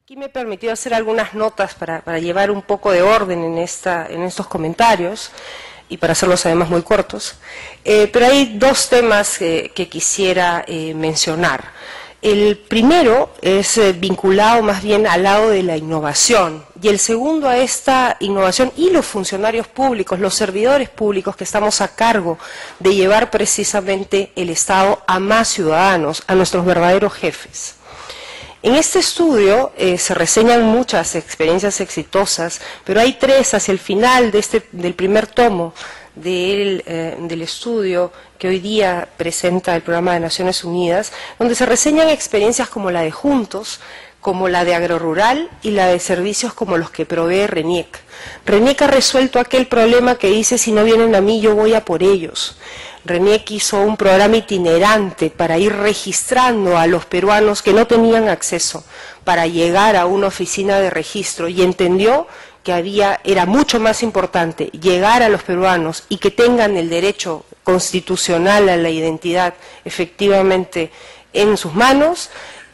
Aquí me he permitido hacer algunas notas para llevar un poco de orden en estos comentarios y para hacerlos además muy cortos, pero hay dos temas que quisiera mencionar. El primero es vinculado más bien al lado de la innovación y el segundo a esta innovación y los funcionarios públicos, los servidores públicos que estamos a cargo de llevar precisamente el Estado a más ciudadanos, a nuestros verdaderos jefes. En este estudio se reseñan muchas experiencias exitosas, pero hay tres hacia el final del primer tomo del estudio que hoy día presenta el Programa de Naciones Unidas, donde se reseñan experiencias como la de Juntos, como la de Agrorural y la de servicios como los que provee RENIEC. RENIEC ha resuelto aquel problema que dice: si no vienen a mí, yo voy a por ellos. RENIEC hizo un programa itinerante para ir registrando a los peruanos que no tenían acceso para llegar a una oficina de registro y entendió que era mucho más importante llegar a los peruanos y que tengan el derecho constitucional a la identidad efectivamente en sus manos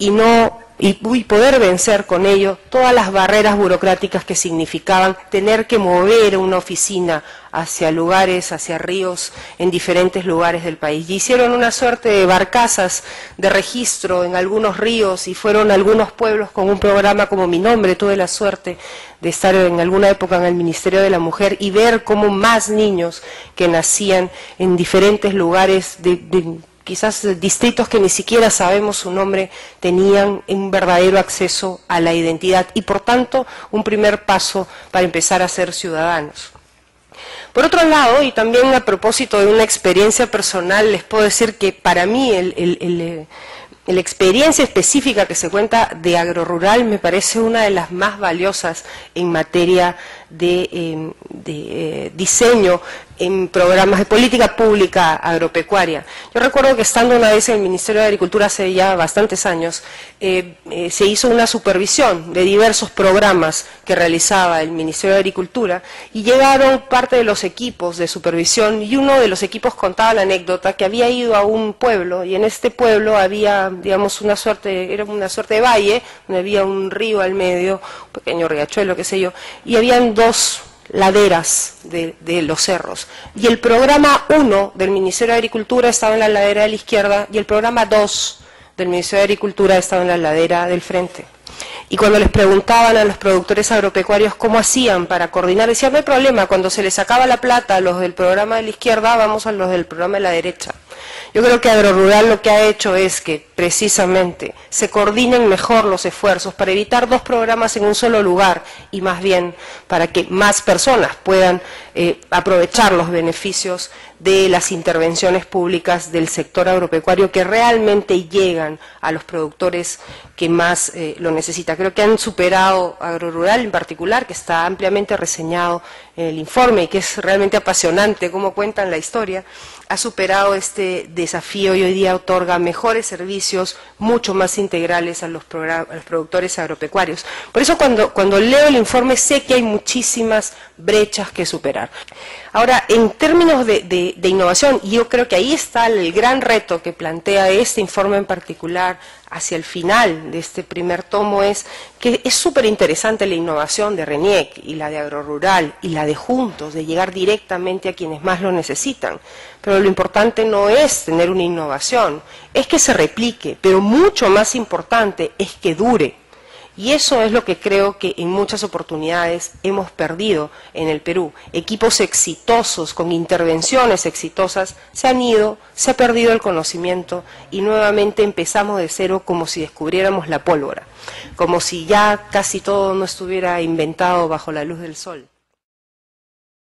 y poder vencer con ello todas las barreras burocráticas que significaban tener que mover una oficina hacia lugares, hacia ríos, en diferentes lugares del país. Y hicieron una suerte de barcazas de registro en algunos ríos y fueron a algunos pueblos con un programa como Mi Nombre. Tuve la suerte de estar en alguna época en el Ministerio de la Mujer y ver cómo más niños que nacían en diferentes lugares quizás distritos que ni siquiera sabemos su nombre, tenían un verdadero acceso a la identidad y por tanto un primer paso para empezar a ser ciudadanos. Por otro lado, y también a propósito de una experiencia personal, les puedo decir que para mí la experiencia específica que se cuenta de Agrorural me parece una de las más valiosas en materia de diseño en programas de política pública agropecuaria. Yo recuerdo que estando una vez en el Ministerio de Agricultura hace ya bastantes años, se hizo una supervisión de diversos programas que realizaba el Ministerio de Agricultura y llegaron parte de los equipos de supervisión y uno de los equipos contaba la anécdota que había ido a un pueblo y en este pueblo había, digamos, era una suerte de valle, donde había un río al medio, un pequeño riachuelo, qué sé yo, y habían dos laderas de los cerros. Y el programa 1 del Ministerio de Agricultura estaba en la ladera de la izquierda y el programa 2 del Ministerio de Agricultura estaba en la ladera del frente. Y cuando les preguntaban a los productores agropecuarios cómo hacían para coordinar, decían: no hay problema, cuando se les acaba la plata a los del programa de la izquierda, vamos a los del programa de la derecha. Yo creo que Agrorural lo que ha hecho es que precisamente se coordinen mejor los esfuerzos para evitar dos programas en un solo lugar y más bien para que más personas puedan aprovechar los beneficios de las intervenciones públicas del sector agropecuario que realmente llegan a los productores que más lo necesitan. Creo que han superado Agrorural en particular, que está ampliamente reseñado en el informe y que es realmente apasionante cómo cuentan la historia, ha superado este desafío y hoy día otorga mejores servicios mucho más integrales a los productores agropecuarios. Por eso cuando leo el informe sé que hay muchísimas brechas que superar. Ahora, en términos de innovación, y yo creo que ahí está el gran reto que plantea este informe en particular hacia el final de este primer tomo, es que es súper interesante la innovación de RENIEC y la de Agrorural y la de Juntos, de llegar directamente a quienes más lo necesitan. Pero lo importante no es tener una innovación, es que se replique, pero mucho más importante es que dure. Y eso es lo que creo que en muchas oportunidades hemos perdido en el Perú. Equipos exitosos, con intervenciones exitosas, se han ido, se ha perdido el conocimiento y nuevamente empezamos de cero como si descubriéramos la pólvora, como si ya casi todo no estuviera inventado bajo la luz del sol.